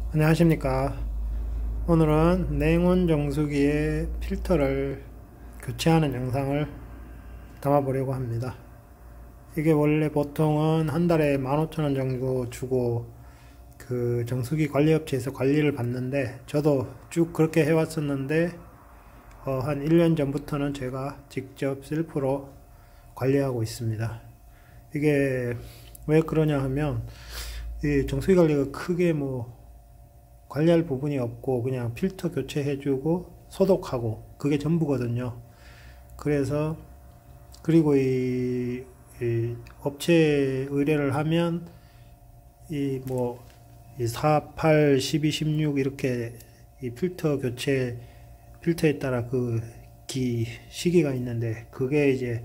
안녕하십니까. 오늘은 냉온 정수기의 필터를 교체하는 영상을 담아 보려고 합니다. 이게 원래 보통은 한 달에 15,000원 정도 주고 그 정수기 관리업체에서 관리를 받는데, 저도 쭉 그렇게 해왔었는데 한 1년 전부터는 제가 직접 셀프로 관리하고 있습니다. 이게 왜 그러냐 하면, 이 정수기 관리가 크게 관리할 부분이 없고 그냥 필터 교체해주고 소독하고 그게 전부거든요. 그래서 그리고 이 업체 의뢰를 하면 이 4, 8, 12, 16 이렇게 이 필터 교체 필터에 따라 그 시기가 있는데, 그게 이제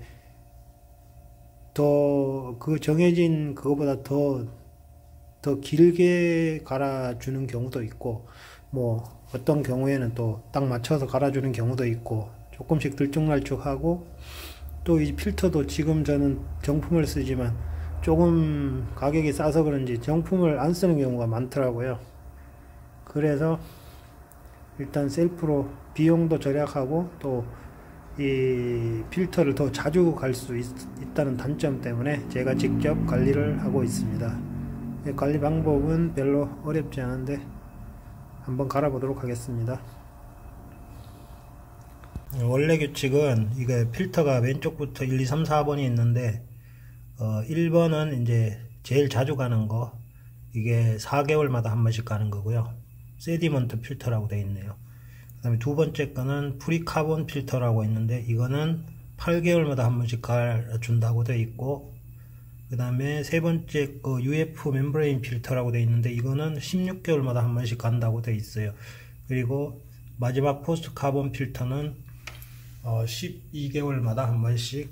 더 그 정해진 그거보다 더 길게 갈아주는 경우도 있고, 어떤 경우에는 또 딱 맞춰서 갈아주는 경우도 있고, 조금씩 들쭉날쭉하고, 또 이 필터도 지금 저는 정품을 쓰지만 조금 가격이 싸서 그런지 정품을 안 쓰는 경우가 많더라고요. 그래서 일단 셀프로 비용도 절약하고 또 이 필터를 더 자주 갈 수 있다는 단점 때문에 제가 직접 관리를 하고 있습니다. 관리 방법은 별로 어렵지 않은데 한번 갈아보도록 하겠습니다. 원래 규칙은 이게 필터가 왼쪽부터 1, 2, 3, 4번이 있는데 1번은 이제 제일 자주 가는 거, 이게 4개월마다 한 번씩 가는 거고요. 세디먼트 필터라고 되어 있네요. 그 다음에 두 번째 거는 프리카본 필터라고 있는데, 이거는 8개월마다 한 번씩 갈아준다고 되어 있고, 그 다음에 세 번째 거 UF 멤브레인 필터라고 되어 있는데, 이거는 16개월마다 한 번씩 간다고 되어 있어요. 그리고 마지막 포스트 카본 필터는 12개월마다 한 번씩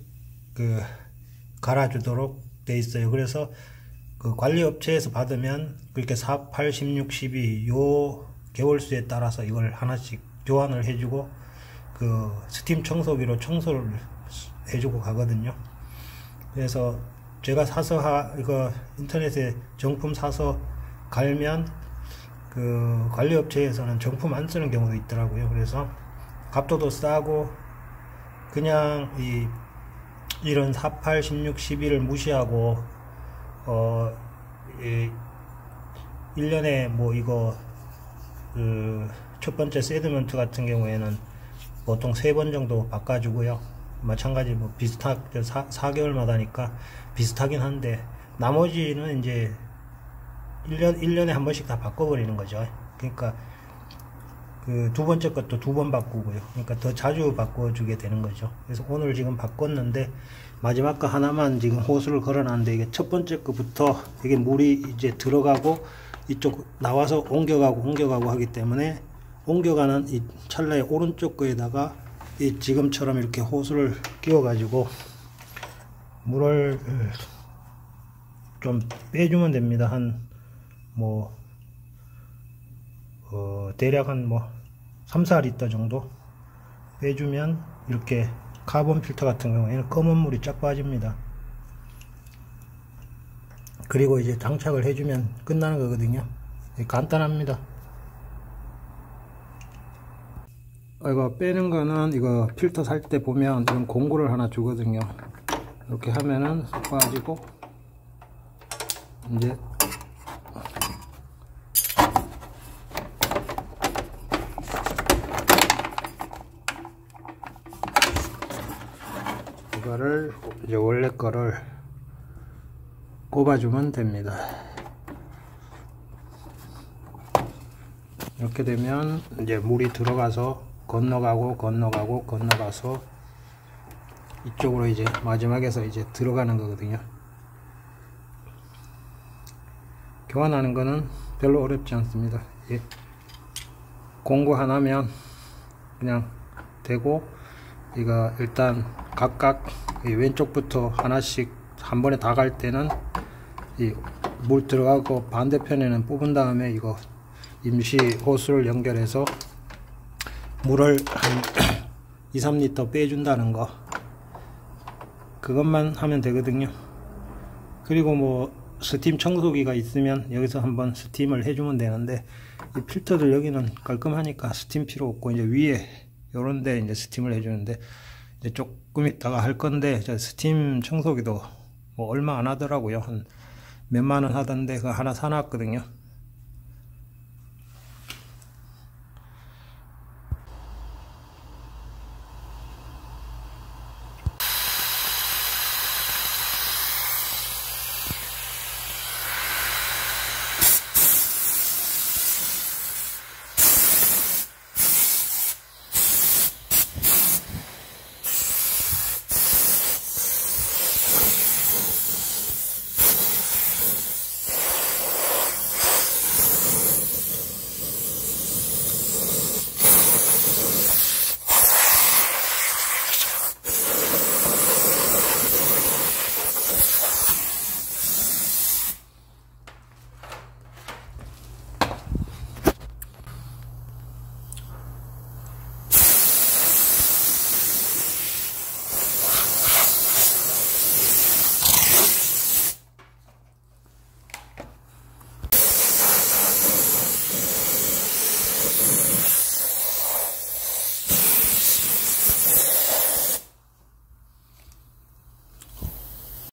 갈아주도록 되어 있어요. 그래서 그 관리업체에서 받으면 그렇게 4, 8, 16, 12 요 개월수에 따라서 이걸 하나씩 교환을 해주고 그 스팀 청소기로 청소를 해주고 가거든요. 그래서 제가 사서 이거 인터넷에 정품 사서 갈면 그 관리업체에서는 정품 안 쓰는 경우도 있더라고요. 그래서 값도 더 싸고, 그냥 이런 4, 8, 16, 12를 무시하고 1년에 이거 첫 번째 세드먼트 같은 경우에는 보통 3번 정도 바꿔주고요. 마찬가지 비슷하게 4개월마다니까 비슷하긴 한데, 나머지는 이제 1년에 한 번씩 다 바꿔버리는 거죠. 그러니까 그 두 번째 것도 2번 바꾸고요. 그러니까 더 자주 바꿔주게 되는 거죠. 그래서 오늘 지금 바꿨는데, 마지막 거 하나만 지금 호스를 걸어놨는데, 이게 첫 번째 거부터 이게 물이 이제 들어가고 이쪽 나와서 옮겨가고 하기 때문에, 옮겨가는 이 찰나의 오른쪽 거에다가 지금처럼 이렇게 호스를 끼워 가지고 물을 좀 빼주면 됩니다. 대략 한 3, 4리터 정도 빼주면 이렇게 카본 필터 같은 경우에는 검은 물이 쫙 빠집니다. 그리고 이제 장착을 해주면 끝나는 거거든요. 간단합니다. 이거 빼는 거는, 이거 필터 살 때 보면 이런 공구를 하나 주거든요. 이렇게 하면은 빠지고, 이제 이거를 이제 원래 거를 꼽아주면 됩니다. 이렇게 되면 이제 물이 들어가서 건너가서 이쪽으로 이제 마지막에서 이제 들어가는 거거든요. 교환하는 거는 별로 어렵지 않습니다. 공구 하나면 그냥 되고, 이거 일단 각각 왼쪽부터 하나씩 한 번에 다 갈 때는 이 물 들어가고 반대편에는 뽑은 다음에 이거 임시 호스를 연결해서 물을 한 2, 3리터 빼준다는 거, 그것만 하면 되거든요. 그리고 스팀 청소기가 있으면 여기서 한번 스팀을 해주면 되는데, 이 필터들 여기는 깔끔하니까 스팀 필요 없고, 이제 위에 요런데 이제 스팀을 해주는데, 이제 조금 있다가 할 건데, 저 스팀 청소기도 뭐 얼마 안 하더라고요. 한 몇만 원 하던데 그거 하나 사놨거든요.